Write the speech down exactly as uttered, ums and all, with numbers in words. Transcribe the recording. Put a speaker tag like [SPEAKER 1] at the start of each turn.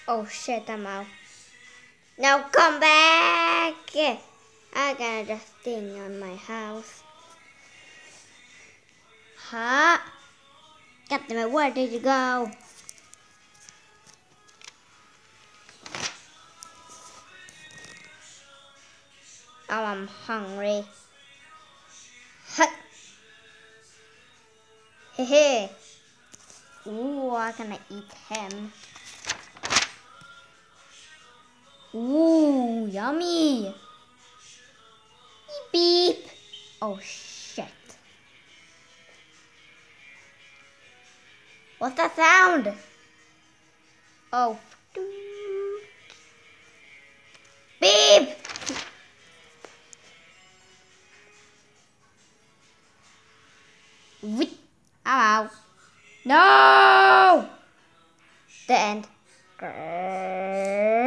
[SPEAKER 1] Oh shit, I'm out. Now come back! I got a thing on my house. Huh? Captain, where did you go? Oh, I'm hungry. Hut. Hehe. Ooh, I'm gonna eat him. Ooh, yummy. Beep beep. Oh shit. What's that sound? Oh. Beep. Wait. I'm out. No! The end.